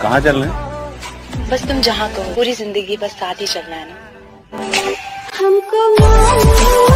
कहाँ चल रहे हैं? बस तुम जहाँ कहो, पूरी जिंदगी बस साथ ही चलना है ना। हमको